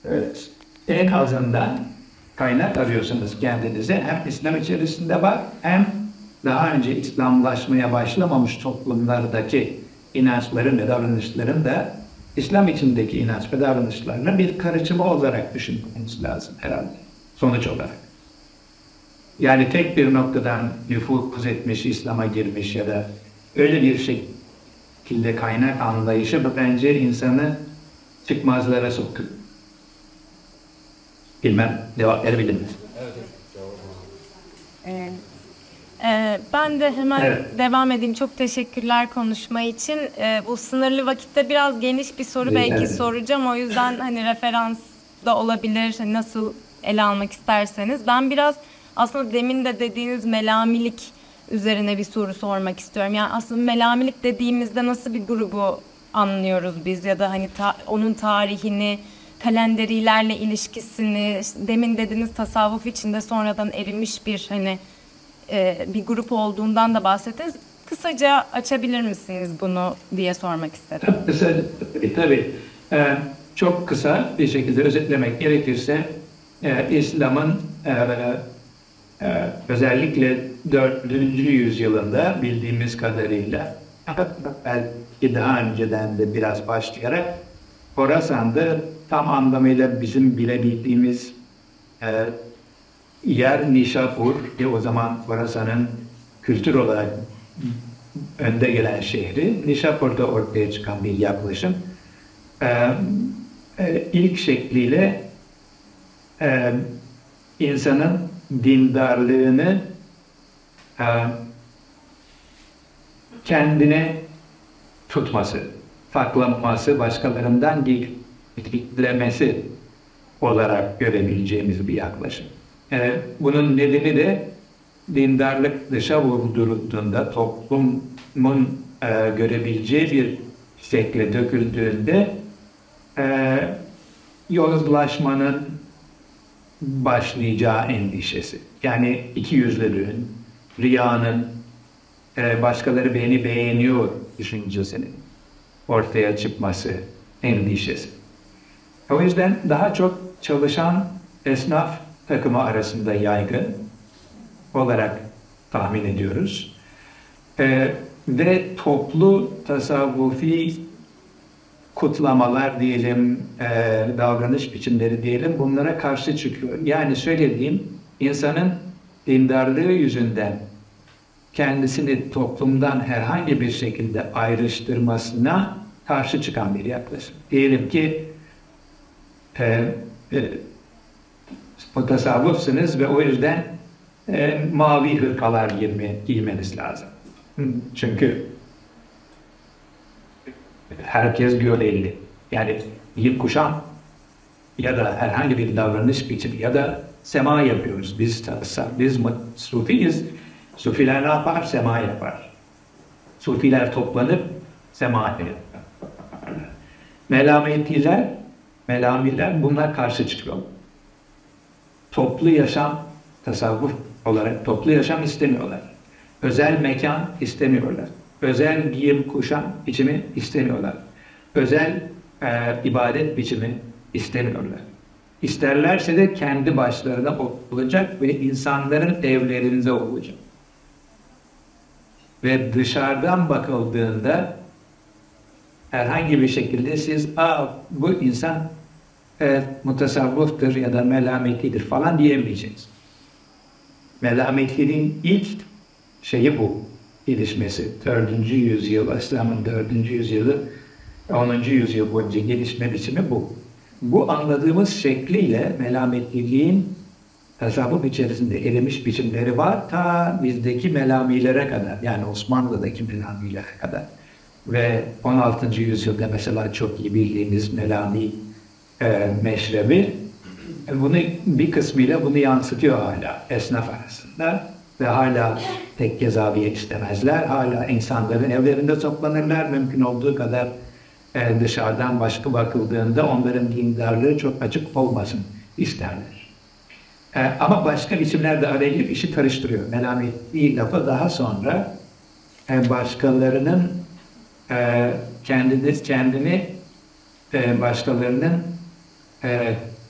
Evet. En azından kaynak arıyorsanız kendinize hem İslam içerisinde var hem daha önce İslamlaşmaya başlamamış toplumlardaki inançların ve davranışların da İslam içindeki inanç ve davranışlarına bir karışımı olarak düşünmeniz lazım herhalde. Sonuç olarak. Yani tek bir noktadan nüfuz etmiş, İslam'a girmiş ya da öyle bir şekilde kaynak anlayışı bence insanı çıkmazlara soktu. Bilmem, cevap verebilir miyim? Ben de hemen Evet. devam edeyim. Çok teşekkürler konuşma için. Bu sınırlı vakitte biraz geniş bir soru Rica belki ederim. soracağım. O yüzden hani referans da olabilir. Hani nasıl ele almak isterseniz. Ben biraz aslında demin de dediğiniz melamilik üzerine bir soru sormak istiyorum. Yani aslında melamilik dediğimizde nasıl bir grubu anlıyoruz biz ya da hani onun tarihini, kalenderilerle ilişkisini, işte demin dediğiniz tasavvuf içinde sonradan erimiş bir hani bir grup olduğundan da bahsettiniz. Kısaca açabilir misiniz bunu diye sormak istedim. Kısa, tabii. Çok kısa bir şekilde özetlemek gerekirse İslam'ın özellikle 4. yüzyılında bildiğimiz kadarıyla belki daha önceden de biraz başlayarak Horasan'da tam anlamıyla bizim bilebildiğimiz yer Nişapur ki o zaman Horasan'ın kültür olarak önde gelen şehri. Nişapur'da ortaya çıkan bir yaklaşım. İlk şekliyle insanın dindarlığını kendine tutması, saklaması, başkalarından gizlemesi olarak görebileceğimiz bir yaklaşım. Bunun nedeni de dindarlık dışa vurulduğunda toplumun görebileceği bir şekle döküldüğünde yozlaşmanın başlayacağı endişesi. Yani ikiyüzlülüğün, riyanın, başkaları beni beğeniyor düşüncesinin ortaya çıkması endişesi. O yüzden daha çok çalışan esnaf takımı arasında yaygın olarak tahmin ediyoruz. Ve toplu tasavvufi kutlamalar diyelim, davranış biçimleri diyelim bunlara karşı çıkıyor. Yani söylediğim insanın dindarlığı yüzünden kendisini toplumdan herhangi bir şekilde ayrıştırmasına karşı çıkan bir yaklaşım. Diyelim ki mutasavvıfsınız ve o yüzden mavi hırkalar giymeniz lazım. Çünkü herkes görevli. Yani giyim kuşam ya da herhangi bir davranış biçimi ya da sema yapıyoruz. Biz sufiyiz. Sufiler ne yapar? Sema yapar. Sufiler toplanıp sema yapar. Melamiler bunlar karşı çıkıyor. Toplu yaşam, tasavvuf olarak toplu yaşam istemiyorlar. Özel mekan istemiyorlar. Özel giyim kuşam biçimi istemiyorlar. Özel ibadet biçimi istemiyorlar. İsterlerse de kendi başlarına olacak ve insanların evlerinde olacak. Ve dışarıdan bakıldığında herhangi bir şekilde siz bu insan mutasavvıftır ya da melametlidir falan diyemeyeceksiniz. Melametliliğin ilk şeyi bu. Gelişmesi. 4. yüzyıl, İslam'ın 4. yüzyılı 10. yüzyıl boyunca gelişme biçimi bu. Bu anladığımız şekliyle melametliliğin tasavvuf içerisinde erimiş biçimleri var. Ta bizdeki melamilere kadar. Yani Osmanlı'daki melamilere kadar. Ve 16. yüzyılda mesela çok iyi bildiğimiz Melami meşrebi bunu bir kısmıyla bunu yansıtıyor hala esnaf arasında ve hala tekke zaviye istemezler. Hala insanların evlerinde toplanırlar. Mümkün olduğu kadar dışarıdan başka bakıldığında onların dindarlığı çok açık olmasın isterler. Ama başka biçimler de araya girip işi karıştırıyor. Melametli lafı daha sonra başkalarının kendini başkalarının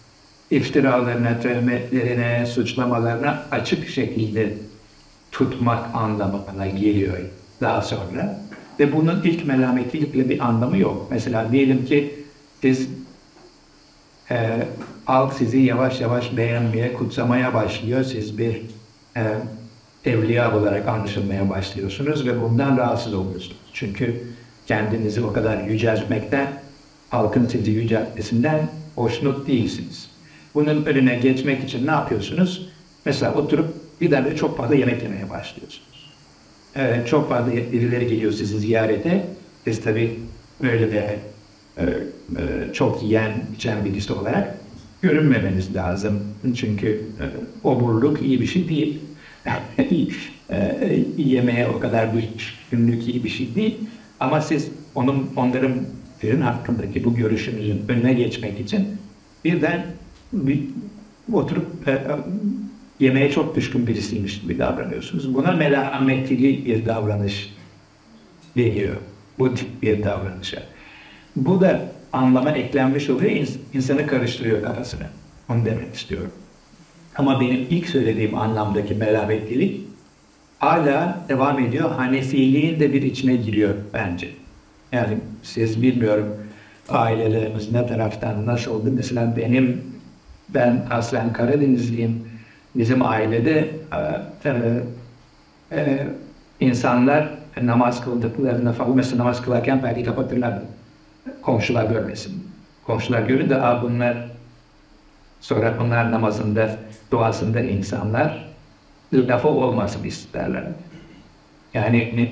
iftiralarına, töhmetlerine, suçlamalarına açık şekilde tutmak anlamına geliyor daha sonra. Ve bunun ilk melametlilikle bir anlamı yok. Mesela diyelim ki siz halk sizi yavaş yavaş beğenmeye, kutsamaya başlıyor. Siz bir evliya olarak anlaşılmaya başlıyorsunuz ve bundan rahatsız oluyorsunuz. Çünkü kendinizi o kadar yüceltmekten, halkın sizi yüceltmesinden hoşnut değilsiniz. Bunun önüne geçmek için ne yapıyorsunuz? Mesela oturup birdenbire çok fazla yemek yemeye başlıyorsunuz. Çok fazla birileri geliyor sizi ziyarete. Siz tabii böyle bir çok yiyen, içen birisi olarak görünmemeniz lazım. Çünkü oburluk iyi bir şey değil. Yemeğe o kadar düşkünlük iyi bir şey değil. Ama siz onların hakkındaki bu görüşünüzün önüne geçmek için birden oturup yemeğe çok düşkün birisiymiş gibi davranıyorsunuz. Buna merhametli bir davranış deniyor. Bu tip bir davranışa. Bu da anlama eklenmiş oluyor, insanı karıştırıyor kafasını. Onu demek istiyorum. Ama benim ilk söylediğim anlamdaki merhametlilik hala devam ediyor. Hanefiliğin de bir içine giriyor bence. Yani siz bilmiyorum ailelerimiz ne taraftan nasıl oldu. Mesela ben aslen Karadenizliyim. Bizim ailede insanlar namaz kıldıklarında falan mesela namaz kılarken belki kapatırlardı. Komşular görmesin. Komşular görür de sonra bunlar namazında, duasında insanlar lafı olmasın isterler. Yani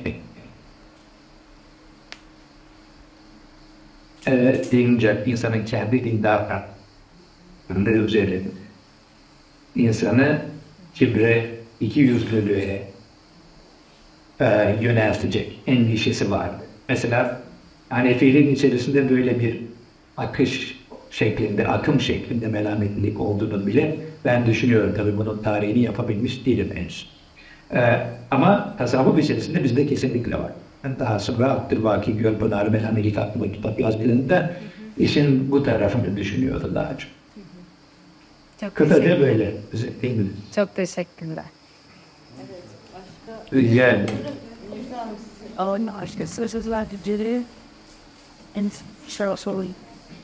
deyince insanın kendi dindarlığı üzerine insanı kibre, ikiyüzlülüğe yöneltecek endişesi vardı. Mesela Hanefilerin içerisinde böyle bir akım şeklinde merhametlilik olduğunu bile ben düşünüyorum. Tabii bunun tarihini yapabilmiş değilim henüz. Ama tasavvuf içerisinde bizde kesinlikle var. Daha sonra Abdülbaki Gölpınar Merhametlik adlı kitap yazdığında işin bu tarafını düşünüyordu daha çok. Kısaca böyle. Değil mi? Çok teşekkürler. Yani. Başka sözler diyeceği en sorayım.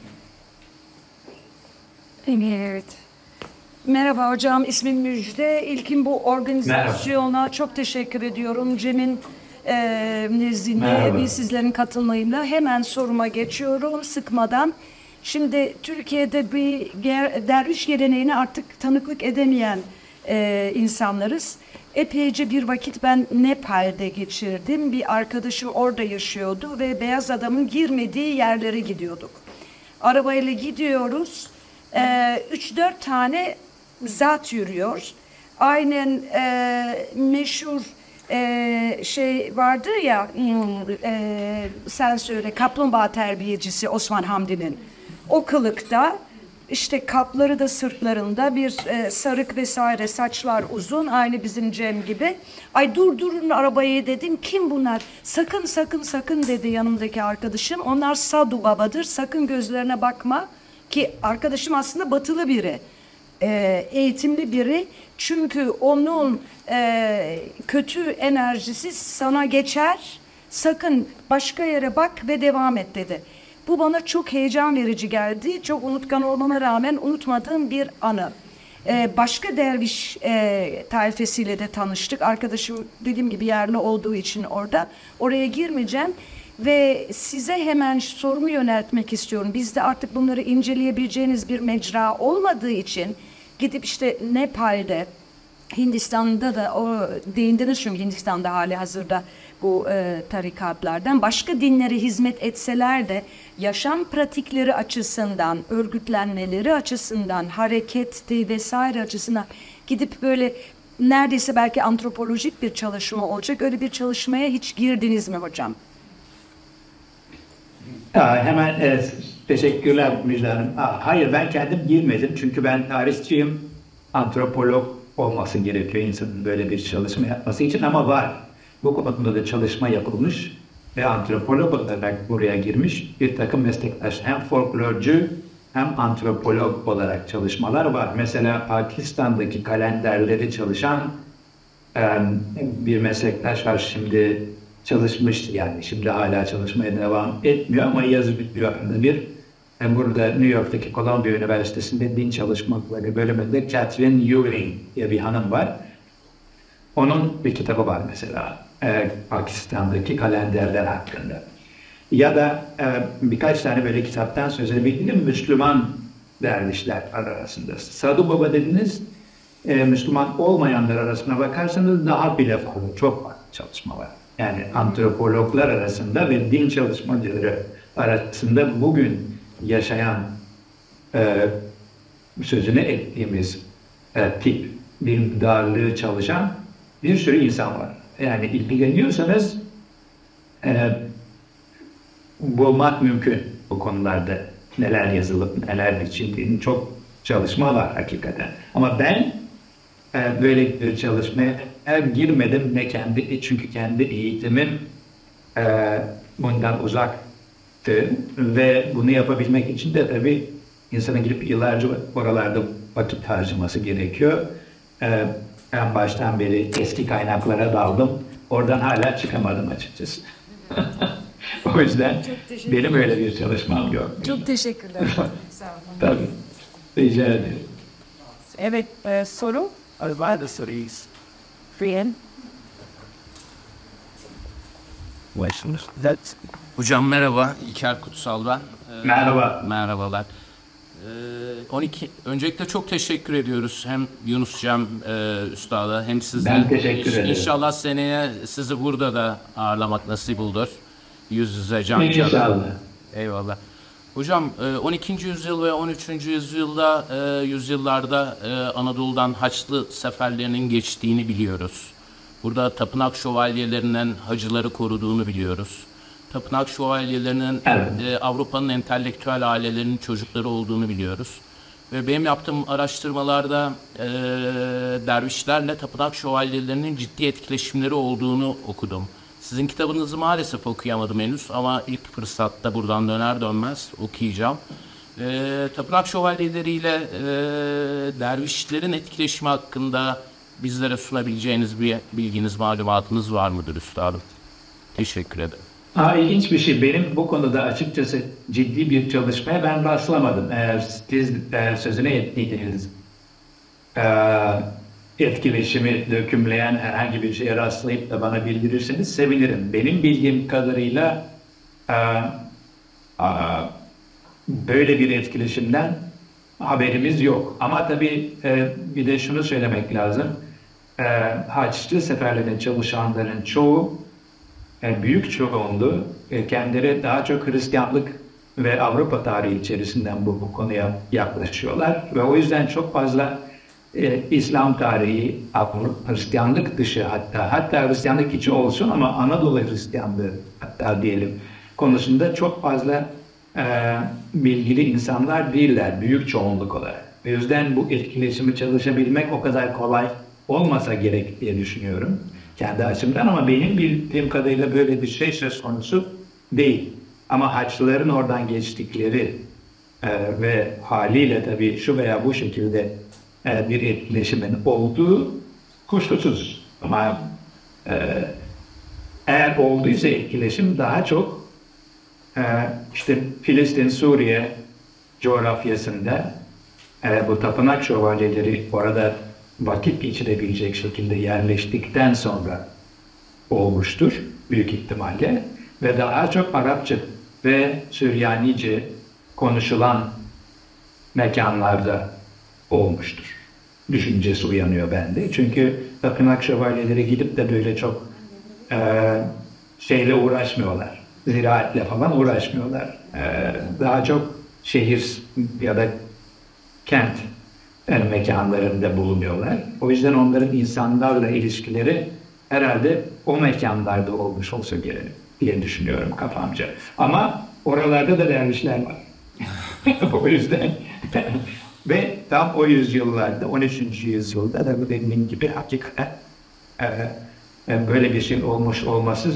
Evet. Merhaba hocam, ismim Müjde. İlkin bu organizasyona çok teşekkür ediyorum. Cem'in nezdinde ve sizlerin katılımıyla hemen soruma geçiyorum sıkmadan. Şimdi Türkiye'de bir derviş geleneğine artık tanıklık edemeyen insanlarız. Epeyce bir vakit ben Nepal'de geçirdim. Bir arkadaşım orada yaşıyordu ve beyaz adamın girmediği yerlere gidiyorduk. Arabayla gidiyoruz. 3-4 tane zat yürüyor. Aynen meşhur şey vardı ya sen söyle kaplumbağa terbiyecisi Osman Hamdi'nin o kılıkta işte kapları da sırtlarında bir sarık vesaire saçlar uzun aynı bizim Cem gibi. Ay durun arabayı dedim kim bunlar? Sakın dedi yanımdaki arkadaşım. Onlar Sadu Baba'dır sakın gözlerine bakma ki arkadaşım aslında batılı biri. Eğitimli biri çünkü onun kötü enerjisi sana geçer sakın başka yere bak ve devam et dedi. Bu bana çok heyecan verici geldi. Çok unutkan olmama rağmen unutmadığım bir anı. Başka derviş tayfesiyle de tanıştık. Arkadaşım dediğim gibi yerli olduğu için oraya girmeyeceğim. Ve size hemen sorumu yöneltmek istiyorum. Bizde artık bunları inceleyebileceğiniz bir mecra olmadığı için gidip işte Nepal'de, Hindistan'da da o değindiniz çünkü Hindistan'da hali hazırda bu tarikatlardan başka dinlere hizmet etseler de yaşam pratikleri açısından, örgütlenmeleri açısından, hareketi vesaire açısından gidip böyle neredeyse belki antropolojik bir çalışma olacak. Öyle bir çalışmaya hiç girdiniz mi hocam? Hemen teşekkürler Müjde Hanım. Hayır ben kendim girmedim çünkü ben tarihçiyim, antropolog olması gerekiyor insanın böyle bir çalışma yapması için ama var. Bu konuda da çalışma yapılmış ve antropolog olarak buraya girmiş bir takım meslektaş hem folklorcu hem antropolog olarak çalışmalar var. Mesela Pakistan'daki kalenderleri çalışan bir meslektaş var, şimdi çalışmıştı, yani şimdi hala çalışmaya devam etmiyor ama yazı bitiyor. Burada New York'taki Columbia Üniversitesi'nde din çalışmaları bölümünde Catherine Ewing diye bir hanım var. Onun bir kitabı var mesela Pakistan'daki kalenderler hakkında. Ya da birkaç tane böyle kitaptan söz edebilirim. Müslüman dervişler arasında. Sadhu Baba dediniz, Müslüman olmayanlar arasına bakarsanız daha bile fazla, çok fazla çalışma var. Yani antropologlar arasında ve din çalışmacıları arasında bugün yaşayan sözünü ettiğimiz tip dindarlığı çalışan bir sürü insan var. Yani ilgileniyorsanız bulmak mümkün bu konularda, neler yazılıp neler biçildiğini, çok çalışma var hakikaten. Ama ben böyle bir çalışmaya girmedim, ne kendi, çünkü kendi eğitimim bundan uzaktı ve bunu yapabilmek için de tabii insanın gidip yıllarca oralarda vakit harcaması gerekiyor. En baştan beri eski kaynaklara daldım. Oradan hala çıkamadım açıkçası. O yüzden benim öyle bir çalışmam yok. Çok teşekkürler. Sağ olun. Tabii. Rica ederim. Evet, soru? Var da soruyuz. Friyen. Hocam merhaba, İlker Kutsal ben. Merhaba. Merhabalar. 12 öncelikle çok teşekkür ediyoruz hem Yunus Cem Üstad'a hem size. Ben teşekkür ederim. İnşallah seneye sizi burada da ağırlamak nasip olur. Yüz yüze can cana. İnşallah. Eyvallah. Hocam 12. yüzyıl ve 13. yüzyıllarda Anadolu'dan Haçlı seferlerinin geçtiğini biliyoruz. Burada tapınak şövalyelerinin hacıları koruduğunu biliyoruz. Tapınak şövalyelerinin Avrupa'nın entelektüel ailelerinin çocukları olduğunu biliyoruz. Ve benim yaptığım araştırmalarda dervişlerle tapınak şövalyelerinin ciddi etkileşimleri olduğunu okudum. Sizin kitabınızı maalesef okuyamadım henüz ama ilk fırsatta buradan döner dönmez okuyacağım. Tapınak şövalyeleriyle dervişlerin etkileşimi hakkında bizlere sunabileceğiniz bir bilginiz, malumatınız var mıdır üstadım? Teşekkür ederim. İlginç bir şey. Benim bu konuda açıkçası ciddi bir çalışmaya ben rastlamadım. Eğer siz sözüne ettiğiniz etkileşimi dökümleyen herhangi bir şeye rastlayıp da bana bildirirseniz sevinirim. Benim bildiğim kadarıyla böyle bir etkileşimden haberimiz yok. Ama tabii bir de şunu söylemek lazım. Haçlı seferlerinde çalışanların çoğu, büyük çoğunluğu kendileri daha çok Hristiyanlık ve Avrupa tarihi içerisinden bu konuya yaklaşıyorlar. Ve o yüzden çok fazla İslam tarihi, Hristiyanlık dışı hatta Hristiyanlık içi olsun ama Anadolu Hristiyanlığı hatta diyelim konusunda çok fazla bilgili insanlar değiller, büyük çoğunluk olarak. O yüzden bu etkileşimi çalışabilmek o kadar kolay olmasa gerek diye düşünüyorum kendi açımdan, ama benim bildiğim kadarıyla böyle bir şey söz konusu değil. Ama Haçlıların oradan geçtikleri ve haliyle tabii şu veya bu şekilde bir etkileşimin olduğu kuşkusuz. Ama eğer olduysa etkileşim daha çok işte Filistin-Suriye coğrafyasında bu tapınak şövalyeleri orada vakit geçirebilecek şekilde yerleştikten sonra olmuştur büyük ihtimalle ve daha çok Arapça ve Süryanice konuşulan mekanlarda olmuştur. Düşüncesi uyanıyor bende. Çünkü tapınak şövalyeleri gidip de böyle çok şeyle uğraşmıyorlar. Ziraatle falan uğraşmıyorlar. Daha çok şehir ya da kent mekanlarında bulunuyorlar. O yüzden onların insanlarla ilişkileri herhalde o mekanlarda olmuş olsa gerek diye düşünüyorum kafamca. Ama oralarda da dervişler var. O yüzden ve tam o yüzyıllarda, 13. yüzyılda da dediğim gibi hakikaten böyle bir şey olmuş olması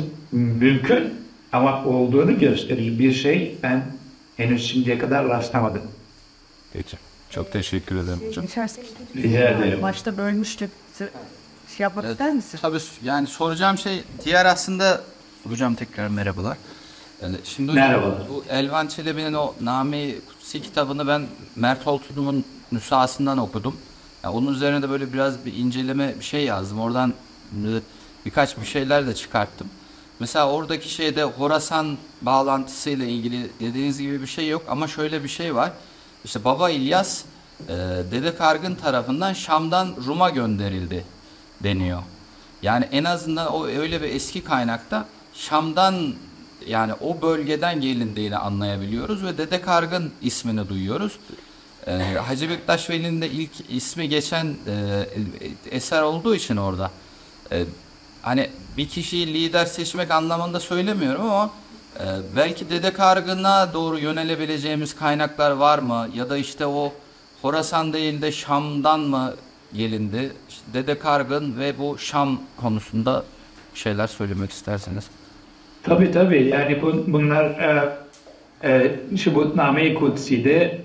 mümkün ama olduğunu gösterir bir şey ben henüz şimdiye kadar rastlamadım. Peki. Çok teşekkür ederim hocam. Rica ederim. Başta bölmüştük. Şey yapmak ister misin? Tabii yani soracağım şey diğer aslında hocam tekrar merhabalar. Yani şimdi hocam, Merhabalar. bu Elvan Çelebi'nin o Name-i Kutsi kitabını ben Mert Oltun'un nüshasından okudum. Yani onun üzerine de böyle biraz bir inceleme bir şey yazdım. Oradan birkaç bir şeyler de çıkarttım. Mesela oradaki şeyde Horasan bağlantısıyla ilgili dediğiniz gibi bir şey yok ama şöyle bir şey var. İşte Baba İlyas Dede Kargın tarafından Şam'dan Rum'a gönderildi deniyor. Yani en azından o öyle bir eski kaynakta Şam'dan yani o bölgeden gelindiğini anlayabiliyoruz ve Dede Kargın ismini duyuyoruz. Hacı Bektaş Veli'nin de ilk ismi geçen eser olduğu için orada hani bir kişiyi lider seçmek anlamında söylemiyorum ama belki Dede Kargın'a doğru yönelebileceğimiz kaynaklar var mı? Ya da işte o Horasan değil de Şam'dan mı gelindi? İşte Dede Kargın ve bu Şam konusunda şeyler söylemek isterseniz. Tabii yani bunlar şu bu Name-i Kutsi'de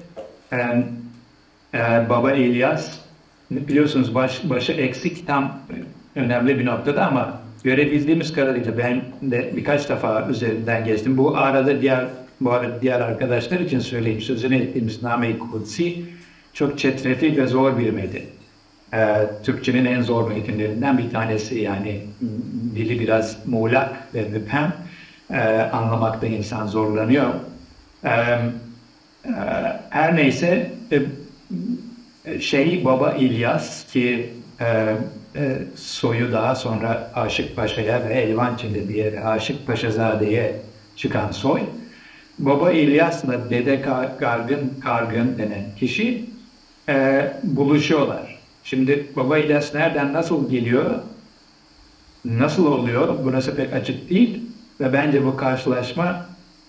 Baba İlyas biliyorsunuz başı eksik tam önemli bir noktada ama görebildiğimiz kadarıyla ben de birkaç defa üzerinden geçtim. Bu arada diğer arkadaşlar için söyleyeyim sözünü ettiğimiz Name-i Kutsi çok çetrefil ve zor bir metin. Türkçenin en zor metinlerinden bir tanesi yani dili biraz muğlak ve müphem. Anlamakta insan zorlanıyor. Her neyse Baba İlyas ki soyu daha sonra Aşık Paşa'ya ve Elvan Çelebi'ye Aşık Paşazade'ye çıkan soy. Baba İlyas'la Dede Kargın denen kişi buluşuyorlar. Şimdi Baba İlyas nereden nasıl geliyor? Nasıl oluyor? Burası pek açık değil. Ve bence bu karşılaşma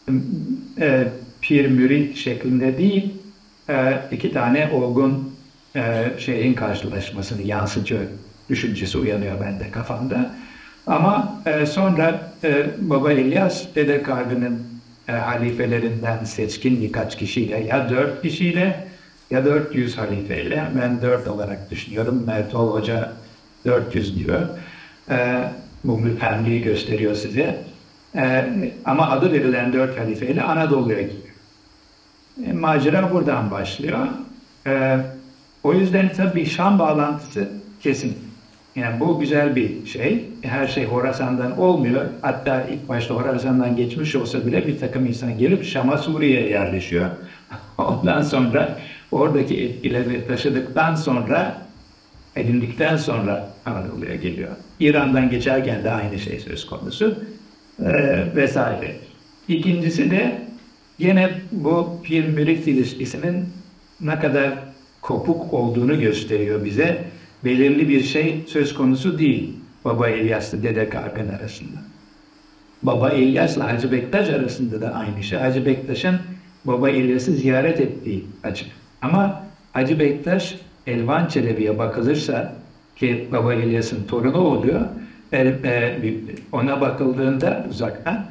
pir mürit şeklinde değil, iki tane olgun şeyin karşılaşmasını yansıcı düşüncesi uyanıyor bende kafamda. Ama sonra Baba İlyas Dede Kargın'ın halifelerinden seçkin birkaç kişiyle ya 4 kişiyle ya 400 halifeyle ben 4 olarak düşünüyorum. Mertol Hoca 400 diyor. Bu müphemliği gösteriyor size. Ama adı verilen 4 halifeyle Anadolu'ya gidiyor. Macera buradan başlıyor. O yüzden tabii Şam bağlantısı kesin. Yani bu güzel bir şey. Her şey Horasan'dan olmuyor. Hatta ilk başta Horasan'dan geçmiş olsa bile bir takım insan gelip Şam'a, Suriye'ye yerleşiyor. Ondan sonra oradaki etkileri taşıdıktan sonra edindikten sonra Anadolu'ya geliyor. İran'dan geçerken de aynı şey söz konusu. Vesaire. İkincisi de yine bu pir-mürit ilişkisinin ne kadar kopuk olduğunu gösteriyor bize. Belirli bir şey söz konusu değil Baba İlyas'la Dede Kargın arasında. Baba İlyas'la Hacı Bektaş arasında da aynı şey. Hacı Bektaş'ın Baba İlyas'ı ziyaret ettiği açık. Ama Hacı Bektaş Elvan Çelebi'ye bakılırsa ki Baba İlyas'ın torunu oluyor. Ona bakıldığında uzaktan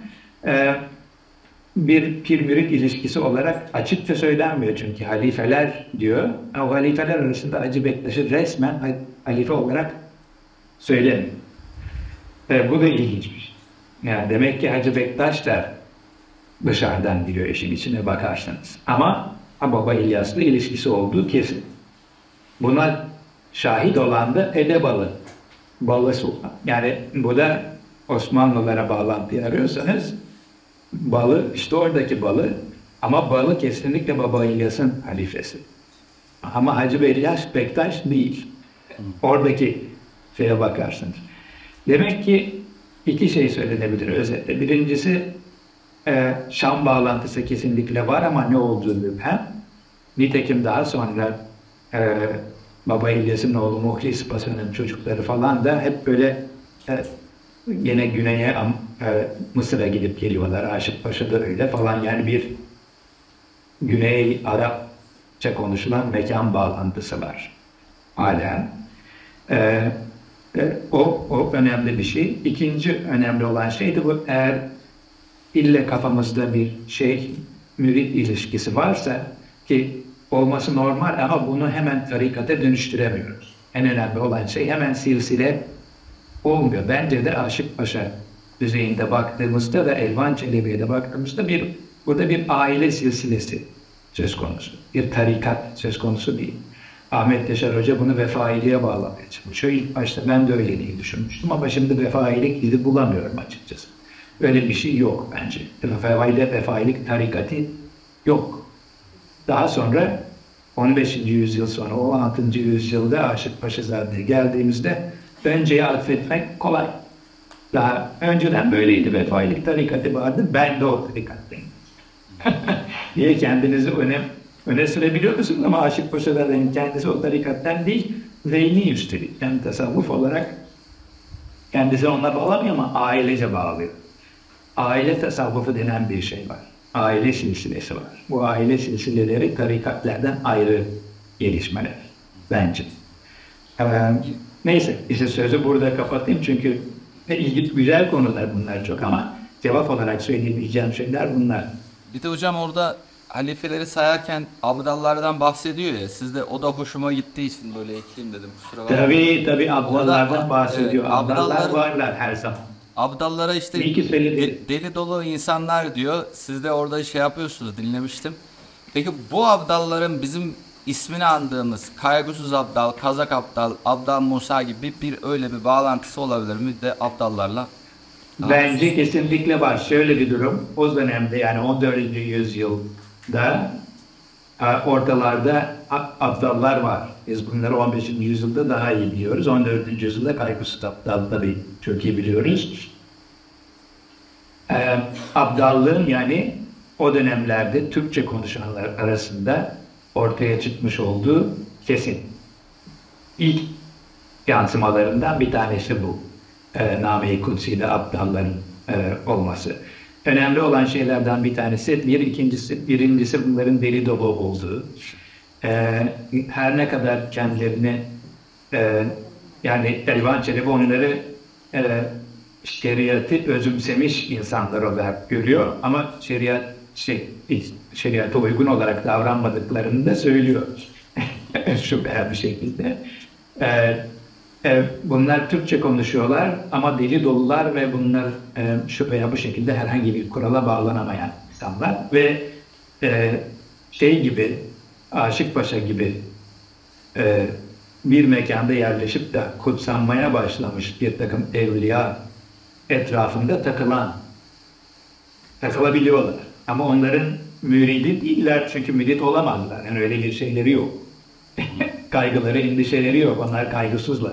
bir pir-mürit ilişkisi olarak açıkça söylenmiyor çünkü halifeler diyor. O halifeler arasında Hacı Bektaş'ı resmen halife olarak söylemiyor. Bu da ilginç bir şey. Yani demek ki Hacı Bektaş da dışarıdan giriyor işin içine bakarsanız. Ama Baba İlyas'la ilişkisi olduğu kesin. Buna şahit olan da Edebalı. Balı Sultan. Yani bu da Osmanlılara bağlantı arıyorsanız Balı, işte oradaki Balı ama Balı kesinlikle Baba İlyas'ın halifesi. Ama Hacı Bektaş değil. Oradaki şeye bakarsınız. Demek ki iki şey söylenebilir özetle. Birincisi Şam bağlantısı kesinlikle var ama ne olduğu müphem. Nitekim daha sonra Baba İlyas'ın oğlu Muhlis Paşa'nın çocukları falan da hep böyle gene güneye Mısır'a gidip geliyorlar. Aşık Paşa'da öyle falan yani bir Güney Arapça konuşulan mekan bağlantısı var. Halen. O önemli bir şey. İkinci önemli olan şey de bu eğer ille kafamızda bir mürit ilişkisi varsa ki olması normal ama bunu hemen tarikata dönüştüremiyoruz. En önemli olan şey hemen silsile olmuyor. Bence de Aşık Paşa düzeyinde baktığımızda ve Elvan Çelebi'ye de baktığımızda burada bir aile silsilesi söz konusu. Bir tarikat söz konusu değil. Ahmet Yaşar Hoca bunu vefailiğe bağlamaya çalışıyor. İlk başta ben de öyle diye düşünmüştüm ama şimdi vefailik dili bulamıyorum açıkçası. Öyle bir şey yok bence. Vefailik tarikatı yok. Daha sonra 15. yüzyıl sonra 16. yüzyılda Aşık Paşazade'ye geldiğimizde önceye atfetmek kolay. Daha önceden böyleydi, vefailik tarikatı vardı. Ben de o tarikattayım. diye kendinizi öne sürebiliyor musunuz? Ama Aşık Paşazade'nin kendisi o tarikattan değil, zeyni üstelik. Yani tasavvuf olarak kendisi ona bağlamıyor ama ailece bağlıyor. Aile tasavvufu denen bir şey var. Aile silsilesi var. Bu aile silsileleri tarikatlardan ayrı gelişmeler bence. Neyse, işte sözü burada kapatayım çünkü güzel konular bunlar çok ama cevap olarak söyleyebileceğim şeyler bunlar. Bir de hocam orada halifeleri sayarken abdallardan bahsediyor ya, sizde o da hoşuma gittiği için böyle ekleyeyim dedim, kusura bakmayın. Tabii abdallardan bahsediyor. Abdallar varlar her zaman. Abdallara işte deli dolu insanlar diyor. Siz de orada şey yapıyorsunuz, dinlemiştim. Peki bu abdalların bizim ismini andığımız Kaygısız Abdal, Kazak Abdal, Abdal Musa gibi öyle bir bağlantısı olabilir mi de abdallarla? Bence kesinlikle var. Şöyle bir durum. O dönemde yani 14. yüzyılda ortalarda abdallar var. Biz bunları 15. yüzyılda daha iyi biliyoruz. 14. yüzyılda Kaygısız Abdal tabii çok iyi biliyoruz. Abdallığın yani o dönemlerde Türkçe konuşanlar arasında ortaya çıkmış olduğu kesin. İlk yansımalarından bir tanesi bu. Name-i Kutsi'de abdalların olması. Önemli olan şeylerden bir tanesi, birincisi bunların deli dolu olduğu. Her ne kadar kendilerini yani Elvan Çelebi onları şeriatı özümsemiş insanlar olarak görüyor ama şeriata uygun olarak davranmadıklarını da söylüyor. Şüpheli bir şekilde. Bunlar Türkçe konuşuyorlar ama deli dolular ve bunlar şüpheli bu şekilde herhangi bir kurala bağlanamayan insanlar ve gibi Aşık Paşa gibi bir mekanda yerleşip de kutsanmaya başlamış bir takım evliya etrafında takılabiliyorlar. Ama onların müridi değiller çünkü mürit olamazlar. Yani öyle bir şeyleri yok. Kaygıları, endişeleri yok. Onlar kaygısızlar.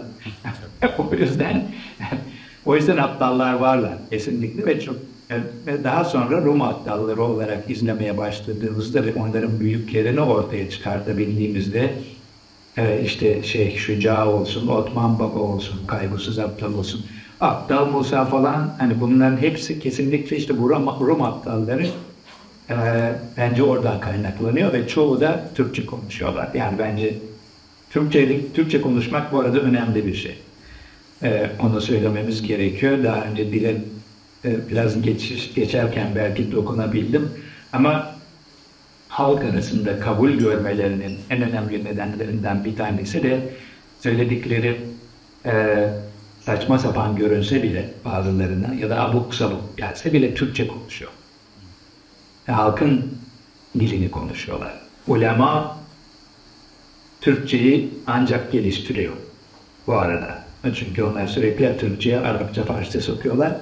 o yüzden aptallar varlar kesinlikle ve daha sonra Rum aptalları olarak izlemeye başladığımızda ve onların büyüklerini ortaya çıkartabildiğimizde işte Şeyh Şüca olsun, Osman Baba olsun, Kaygısız Aptal olsun, Aptal Musa falan, hani bunların hepsi kesinlikle işte bu Rum aptalları bence oradan kaynaklanıyor ve çoğu da Türkçe konuşuyorlar. Yani bence Türkçe konuşmak bu arada önemli bir şey. Onu söylememiz gerekiyor. Daha önce dile biraz geçerken belki dokunabildim. Ama halk arasında kabul görmelerinin en önemli nedenlerinden bir tanesi de söyledikleri saçma sapan görünse bile bazılarına ya da abuk sabuk gelse bile Türkçe konuşuyor. Halkın dilini konuşuyorlar. Ulema Türkçeyi ancak geliştiriyor bu arada. Çünkü onlar sürekli Türkçe'ye Arapça, Farsça sokuyorlar.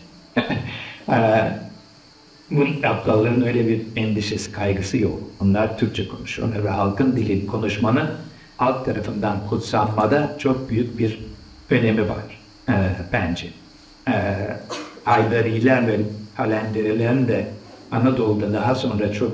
Bu aptalların öyle bir endişesi, kaygısı yok. Onlar Türkçe konuşuyorlar ve halkın dilini konuşmanın halk tarafından kutsanmada çok büyük bir önemi var bence. Haydariler ve Kalenderilerin de Anadolu'da daha sonra çok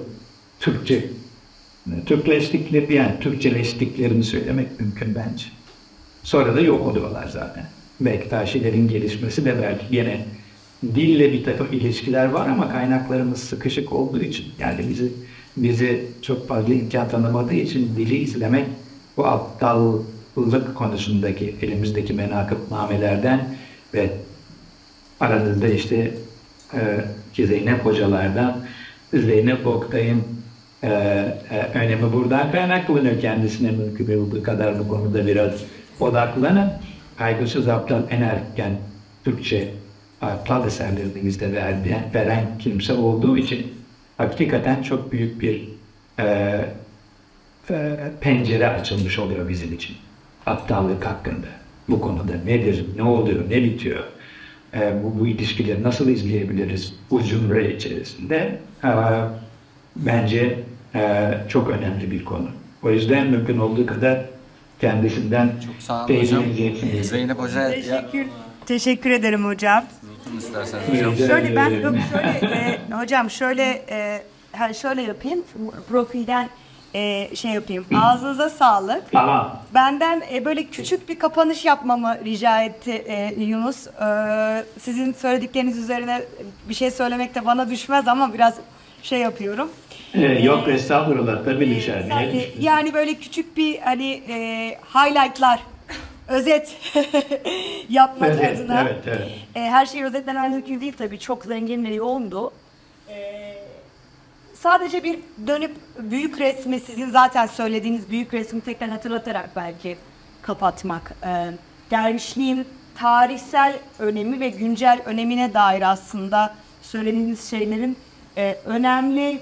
Türkçeleştiklerini söylemek mümkün bence. Sonra da yok oluyorlar zaten. Bektaşilerin gelişmesi de belki gene dille bir takım ilişkiler var ama kaynaklarımız sıkışık olduğu için yani bizi çok fazla imkan tanımadığı için dili izlemek bu aptallık konusundaki elimizdeki menakıbnamelerden ve aranızda işte Zeynep hocalardan Zeynep Oktay'ın önemi buradan kaynaklanıyor. Kendisine mümkün olduğu kadar bu konuda biraz odaklanın. Kaygısız Aptal en erken Türkçe aptal eserlerini bizde veren kimse olduğu için hakikaten çok büyük bir pencere açılmış oluyor bizim için. Aptallık hakkında. Bu konuda nedir, ne oluyor, ne bitiyor? Bu ilişkileri nasıl izleyebiliriz bu cümle içerisinde? Bence çok önemli bir konu. O yüzden mümkün olduğu kadar kendisinden Çok sağ olun hocam. Zeynep Hoca Teşekkür ederim hocam. isterseniz hocam. Şöyle ben hocam şöyle yapayım. Profilden şey yapayım. Ağzınıza sağlık. Tamam. Benden böyle küçük bir kapanış yapmamı rica etti Yunus. Sizin söyledikleriniz üzerine bir şey söylemek de bana düşmez ama biraz şey yapıyorum. Yok estağfurullah tabii düşer. Yani böyle küçük bir hani highlightlar, özet yapmak adına. Evet. Her şey özetlemem mümkün değil tabii. Çok zengin ve yoğundu. Sadece bir dönüp büyük resmi, sizin zaten söylediğiniz büyük resmi tekrar hatırlatarak belki kapatmak. Dervişliğin tarihsel önemi ve güncel önemine dair aslında söylediğiniz şeylerin önemli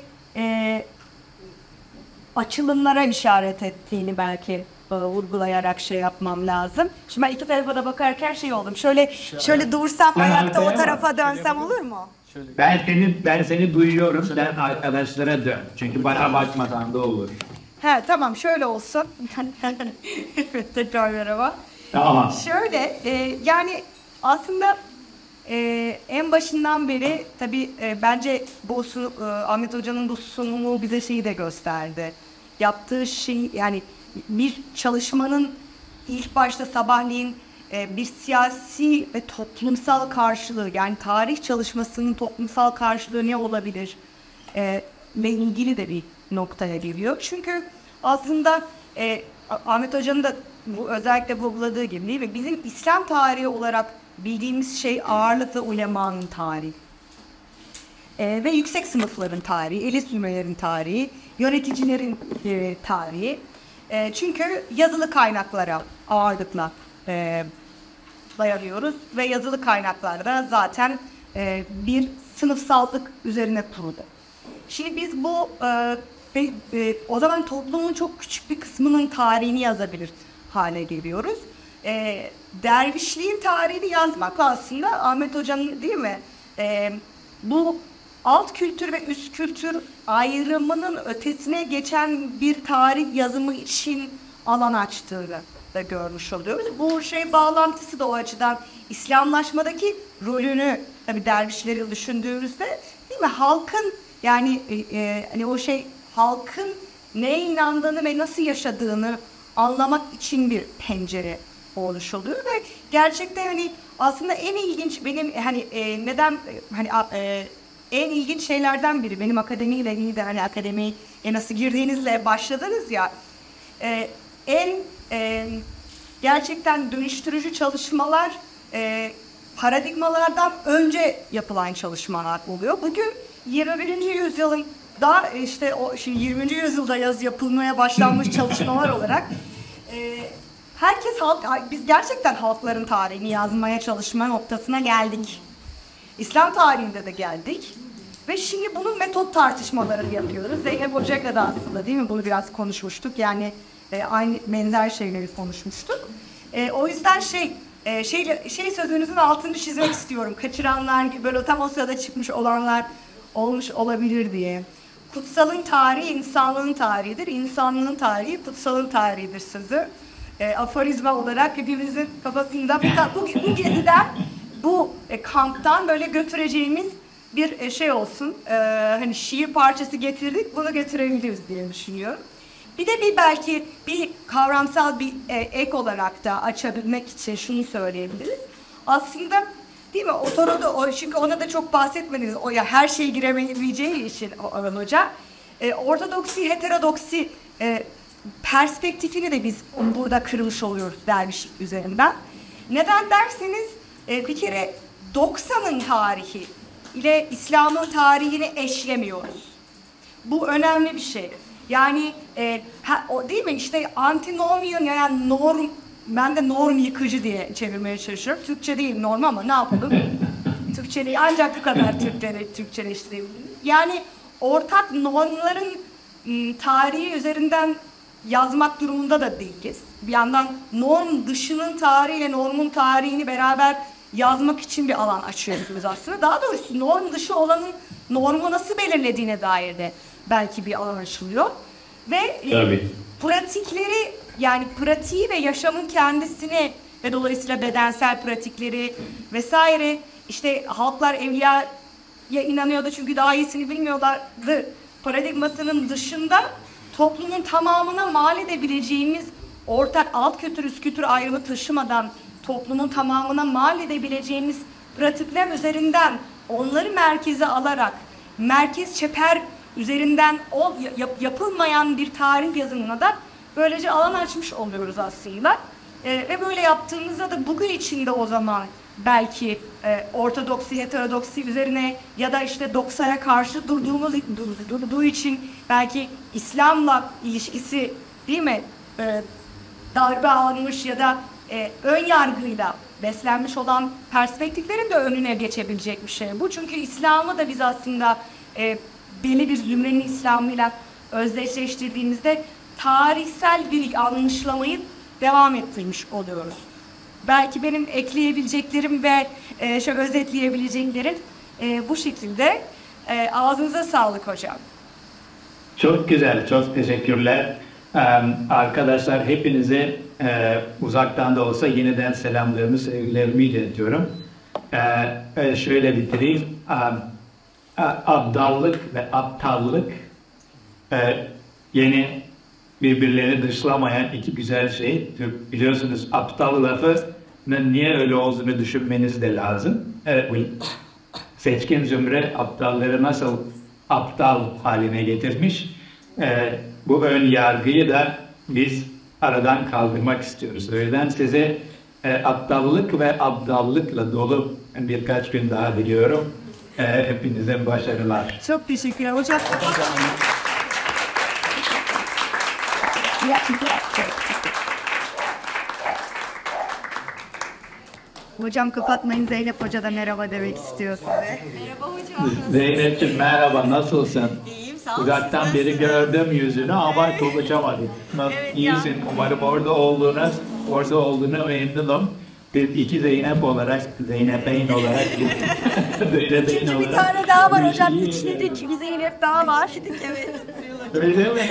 açılımlara işaret ettiğini belki vurgulayarak şey yapmam lazım. Şimdi ben iki tarafa da bakarken şey oldum. Şöyle dursam ayakta o tarafa dönsem olur mu? Ben seni duyuyorum. Sen arkadaşlara dön. Çünkü bana bakmadan da olur. He tamam şöyle olsun. Evet tekrar merhaba. Tamam. Şöyle yani aslında en başından beri tabii bence bu Ahmet Hoca'nın bu sunumu bize şeyi de gösterdi. Yaptığı şey yani bir çalışmanın ilk başta sabahleyin bir siyasi ve toplumsal karşılığı, yani tarih çalışmasının toplumsal karşılığı ne olabilir ile ilgili de bir noktaya geliyor. Çünkü aslında Ahmet Hoca'nın da bu özellikle vurguladığı gibi değil mi? Bizim İslam tarihi olarak bildiğimiz şey ağırlıklı ulemanın tarihi. Ve yüksek sınıfların tarihi, elit zümrelerin tarihi, yöneticilerin tarihi. Çünkü yazılı kaynaklara ağırlıkla dayanıyoruz ve yazılı kaynaklarda zaten bir sınıfsallık üzerine kuruldu. Şimdi biz bu o zaman toplumun çok küçük bir kısmının tarihini yazabilir hale geliyoruz. Dervişliğin tarihini yazmak aslında Ahmet Hoca'nın değil mi? Bu alt kültür ve üst kültür ayrımının ötesine geçen bir tarih yazımı için alan açtığını da görmüş oluyoruz. Bu bağlantısı da o açıdan İslamlaşmadaki rolünü tabii dervişleri düşündüğümüzde değil mi? Halkın yani hani o halkın neye inandığını ve nasıl yaşadığını anlamak için bir pencere olmuş oluyor ve gerçekten hani aslında en ilginç benim hani neden hani en ilginç şeylerden biri benim akademiyle ilgili de hani akademiye nasıl girdiğinizle başladınız ya en gerçekten dönüştürücü çalışmalar paradigmalardan önce yapılan çalışmalar oluyor. Bugün 21. yüzyılın da işte o şimdi 20. yüzyılda yapılmaya başlanmış çalışmalar olarak herkes biz gerçekten halkların tarihini yazmaya çalışma noktasına geldik. İslam tarihinde de geldik. Ve şimdi bunun metot tartışmalarını yapıyoruz. Zeynep Hoca'yla da aslında değil mi? Bunu biraz konuşmuştuk. Yani aynı benzer şeyleri konuşmuştuk. O yüzden sözünüzün altını çizmek istiyorum. Kaçıranlar böyle tam o sırada çıkmış olanlar olmuş olabilir diye. Kutsalın tarihi insanlığın tarihidir. İnsanlığın tarihi kutsalın tarihidir sözü. Aforizma olarak hepimizin kafasında bu geziden bu kamptan böyle götüreceğimiz bir olsun. Hani şiir parçası getirdik, bunu götürebiliriz diye düşünüyorum. Bir de belki bir kavramsal bir ek olarak da açabilmek için şunu söyleyebiliriz. Aslında değil mi? Çünkü ona da çok bahsetmediniz. O ya her şey giremeyeceği için Orhan Hoca. Ortodoksi, heterodoksi perspektifini de biz burada kırmış oluyoruz dervişlik üzerinden. Neden derseniz bir kere 90'ın tarihi ile İslam'ın tarihini eşlemiyoruz. Bu önemli bir şey. Yani o değil mi işte antinomian yani norm, ben de norm yıkıcı diye çevirmeye çalışıyorum. Türkçe değil norm ama ne yapalım? Türkçe değil ancak bu kadar Türkçeleştirebiliriz. Yani ortak normların tarihi üzerinden yazmak durumunda da değiliz. Bir yandan norm dışının tarihiyle normun tarihini beraber yazmak için bir alan açıyoruz aslında. Daha doğrusu norm dışı olanın normu nasıl belirlediğine dair de belki bir alan açılıyor. Ve pratikleri yani pratiği ve yaşamın kendisini ve dolayısıyla bedensel pratikleri vesaire işte halklar evliyaya inanıyordu çünkü daha iyisini bilmiyorlardı paradigmasının dışında toplumun tamamına mal edebileceğimiz ortak alt kültür üst kültür ayrımı taşımadan toplumun tamamına mal edebileceğimiz pratikler üzerinden onları merkeze alarak merkez çeper üzerinden yapılmayan bir tarih yazımına da böylece alan açmış oluyoruz aslında. Ve böyle yaptığımızda da bugün içinde o zaman belki ortodoksi, heterodoksi üzerine ya da işte doksaya karşı durduğu için belki İslam'la ilişkisi değil mi darbe alınmış ya da ön yargıyla beslenmiş olan perspektiflerin de önüne geçebilecek bir şey bu. Çünkü İslam'ı da biz aslında belli bir zümrenin İslam'ıyla özdeşleştirdiğimizde tarihsel bir anlaşılamayı devam ettirmiş oluyoruz. Belki benim ekleyebileceklerim ve şöyle özetleyebileceklerim bu şekilde. Ağzınıza sağlık hocam. Çok güzel, çok teşekkürler. Arkadaşlar hepinize uzaktan da olsa yeniden selamlarımı, sevgilerimi iletiyorum. Şöyle bitireyim. Abdallık ve aptallık yeni birbirlerini dışlamayan iki güzel şey. Biliyorsunuz aptal lafının niye öyle olduğunu düşünmeniz de lazım. Seçkin zümre aptalları nasıl aptal haline getirmiş. Bu ön yargıyı da biz aradan kaldırmak istiyoruz. O yüzden size aptallık ve abdallıkla dolu birkaç gün daha diliyorum. Hepinize başarılar. Çok teşekkürler hocam. Hocam kapatmayın, Zeynep Hoca da merhaba demek istiyor size. Merhaba hocam. Zeynep'ciğim merhaba, nasılsın? İyiyim, sağ olun. Uzaktan beri gördüm yüzünü ama konuşamadım. Evet, İyisin, umarım orada olduğunu eminim. İki Zeynep olarak, Zeynep'in olarak, Üçüncü bir tane daha var hocam, üçledik, bir Zeynep daha var. Evet. Öyle mi?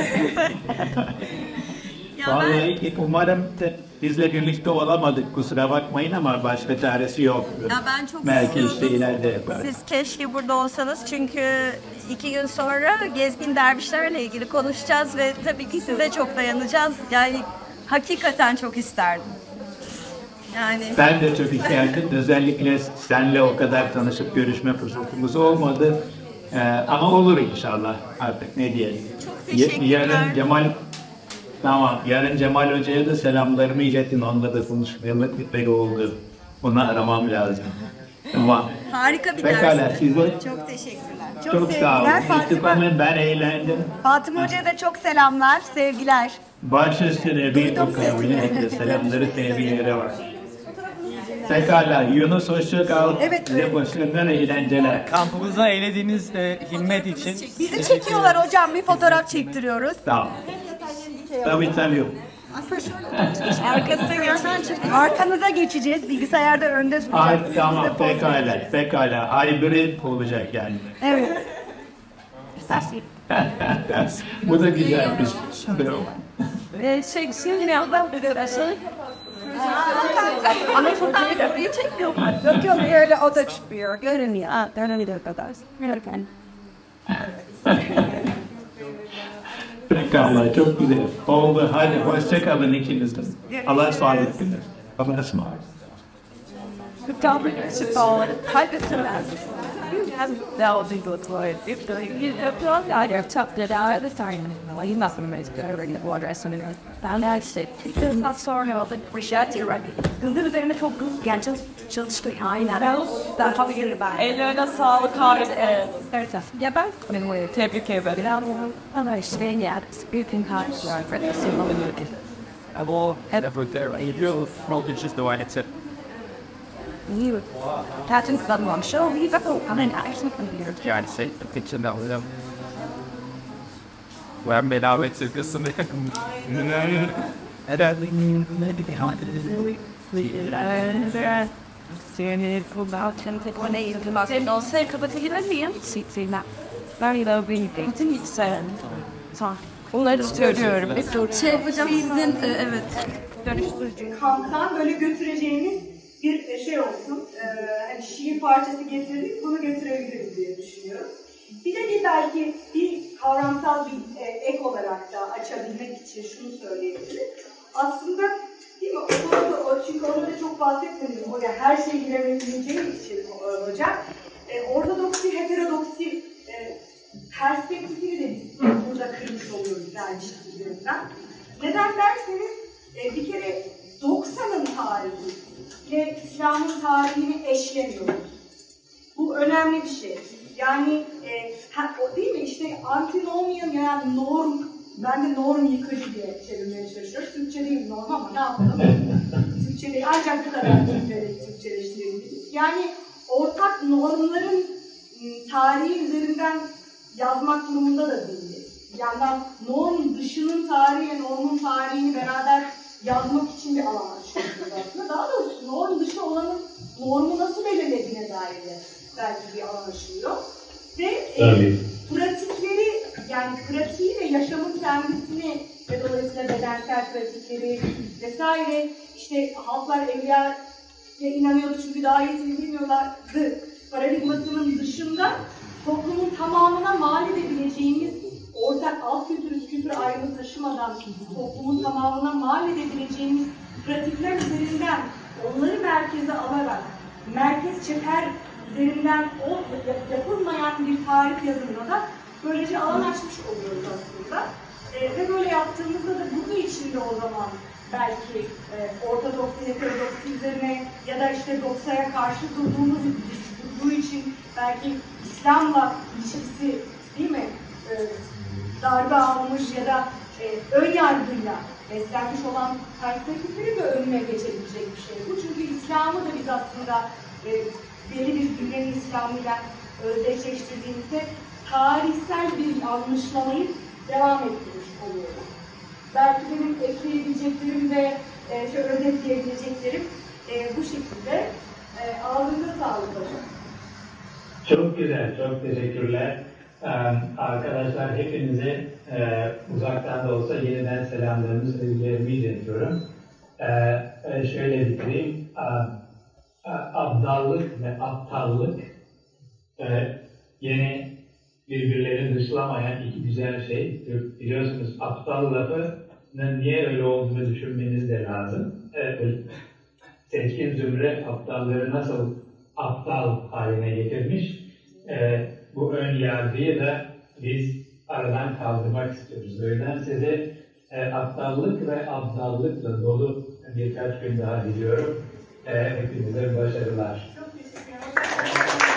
Vallahi umarım bizle birlikte olamadık, kusura bakmayın ama başka çaresi yok. Ya ben çok belki istiyordum. işte ileride yaparız. Siz keşke burada olsanız çünkü 2 gün sonra gezgin dervişlerle ilgili konuşacağız ve tabii ki size çok dayanacağız. Yani hakikaten çok isterdim. Yani Ben de çok isterdim. Özellikle seninle o kadar tanışıp görüşme fırsatımız olmadı. Ama olur inşallah artık ne diyelim. Çok teşekkürler. Yarın Cemal Hoca'ya da selamlarımı iletin. Onunla da konuşmayalı oldu. Onu aramam lazım. Tamam. harika bir Pekala, ders. size Çok teşekkürler. çok sağ olun. İstifamın ben eğlendim. Fatıma Hoca'ya da çok selamlar, sevgiler. Baş üstüne bir okuyabilir. Selamları sevgileri var. Pekala, Yunus hoşça kal. Evet. Size başarılar, eğlenceler. Kampımıza eylediğiniz himmet için Bizi çekiyorlar hocam, bir fotoğraf çektiriyoruz. Tamam. Tabii. Arkasına görsen Arkanıza geçeceğiz, bilgisayarda önde tutacağız. Tamam, pekala. Hybrid olacak yani. Evet. Bu da güzelmiş. Şimdi yapmam arkadaşlar. Ama fotoğrafı çekmiyor. Yok öyle o da çıkmıyor. Görünüyor. Görünüyor kadar. Pekala, çok güzel. Oldu, hadi hoşça kalın ikiniz de. Allah'a ısmarladık. Allah'a ısmarladık. Tamam, süper. Hadi That would be good for it. If I have tough that out at the time, like you must have made it water as soon as that's it. It's not sorry about the appreciate it, right? Because they're çok genç çalıştık aynen. Daha tabii ki ben. Ellerine sağlık harika. Ya ben Tebrik ederim. ama işte ya bir gün karşılar for the simple movie. I will head over there. You do it's just the way it's it. You patent kazanmam. Show me that I'm an action computer. Yeah, I'd say the picture that was them. Well, made out with it, this and that. And I think behind it. Seeing it about 10:28 of the market. I'll say, but you know me, see that. Very low being thing. It's so. Onları söylüyorum. Hocam sizin evet dönüştürücü. Kamptan böyle götüreceğimiz bir şey olsun. Hani şiir parçası getirdik, bunu götürebiliriz diye düşünüyorum. Bir de belki bir kavramsal bir ek olarak da açabilmek için şunu söyleyebiliriz. Aslında değil mi? Çünkü orada çok bahsetmedim. Oraya her şey girebileceği için hocam. Ortodoksi, heterodoksi perspektifini de biz burada kırmış oluyoruz dergicilik üzerinden. Neden derseniz bir kere 90'ın tarihi ve İslam'ın tarihini eşlemiyoruz. Bu önemli bir şey. Yani o değil mi işte antinomian yani norm, ben de norm yıkıcı diye çevirmeye çalışıyorum. Türkçe değil norm ama ne yapalım? Türkçe değil ancak bu kadar Türkçeleştirebiliriz. Yani ortak normların tarihi üzerinden yazmak durumunda da değiliz. Yani norm dışının tarihi ve normun tarihini beraber yazmak için bir alan açıyoruz aslında. Daha doğrusu norm dışı olanın normu nasıl belirlediğine dair de belki bir alan açılıyor. Ve pratikleri, yani pratiği ve yaşamın kendisini ve dolayısıyla bedensel pratikleri vesaire, işte halklar evliyaya inanıyordu çünkü daha iyisini bilmiyorlardı paradigmasının dışında toplumun tamamına mal edebileceğimiz ortak alt kültür, üst kültür ayrımı taşımadan toplumun tamamına mal edebileceğimiz pratikler üzerinden onları merkeze alarak merkez çeper üzerinden o yapılmayan bir tarih yazımına da böylece alan açmış oluyoruz aslında. Ve böyle yaptığımızda da bunun içinde o zaman belki ortodoksi, heterodoksi üzerine ya da işte doksaya karşı durduğu için belki İslam'la ilişkisi değil mi? Darbe almış ya da ön yargıyla beslenmiş olan perspektifleri de önüne geçebilecek bir şey bu. Çünkü İslam'ı da biz aslında belli bir cümlenin İslam'ıyla özdeşleştirdiğimizde tarihsel bir yanlışlamayı devam ettirmiş oluyoruz. Belki benim ekleyebileceklerim ve özetleyebileceklerim bu şekilde. Ağzınıza sağlık hocam. Çok güzel, çok teşekkürler. Arkadaşlar hepinize uzaktan da olsa yeniden selamlarımı, sevgilerimi iletiyorum. Şöyle bitireyim. Abdallık ve aptallık yine birbirlerini dışlamayan iki güzel şey. Biliyorsunuz aptal lafının niye öyle olduğunu düşünmeniz de lazım. Seçkin zümre aptalları nasıl aptal haline getirmiş? Bu ön yargıyı da biz aradan kaldırmak istiyoruz. O yüzden size aptallık ve abdallıkla dolu birkaç gün daha diliyorum. Hepinize başarılar. Çok teşekkür ederim.